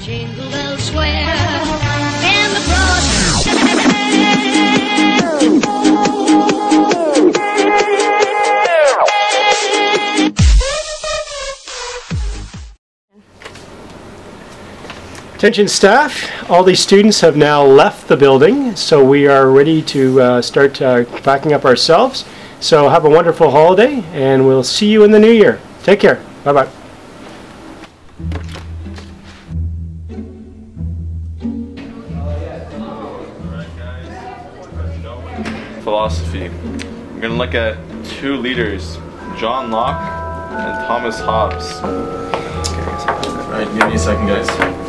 Jingle bells square and the cross. Attention staff, all these students have now left the building, so we are ready to start packing up ourselves. So have a wonderful holiday, and we'll see you in the new year. Take care. Bye-bye. Philosophy. We're going to look at two leaders, John Locke and Thomas Hobbes. Alright, give me a second, guys.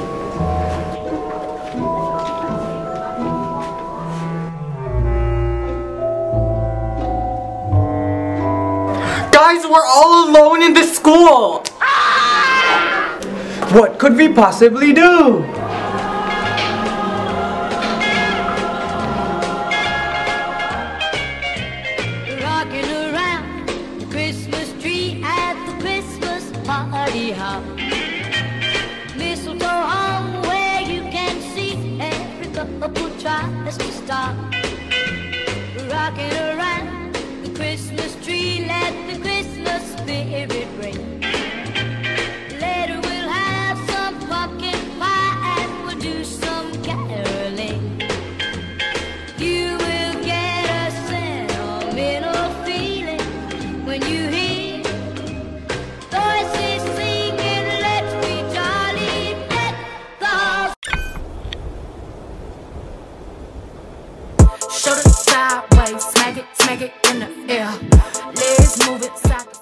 Guys, we're all alone in this school! What could we possibly do? Rocking around the Christmas tree at the Christmas party hop. Mistletoe hung where you can see every couple tries to stop. Rocking around the Christmas tree, let the Christmas spirit ring. Later we'll have some pumpkin pie and we'll do some caroling. You will get a sentimental feeling when you hear voices singing, let's be jolly, let the Shoulder sideways, smack it in the air. Legs move it side to side.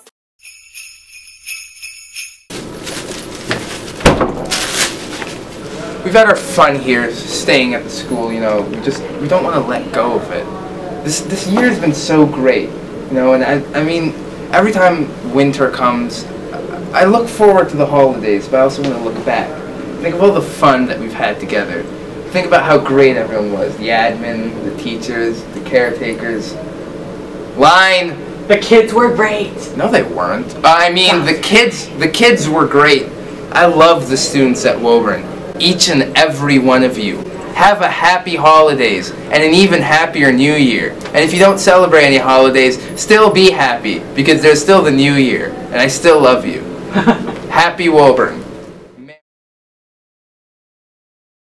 We've had our fun here, staying at the school, you know, we don't want to let go of it. This year has been so great, you know, and I mean, every time winter comes, I look forward to the holidays, but I also want to look back. Think of all the fun that we've had together. Think about how great everyone was, the admin, the teachers, the caretakers. Line! The kids were great. No, they weren't. I mean, the kids were great. I love the students at Woburn. Each and every one of you. Have a happy holidays and an even happier new year. And if you don't celebrate any holidays, still be happy because there's still the new year and I still love you. Happy Woburn.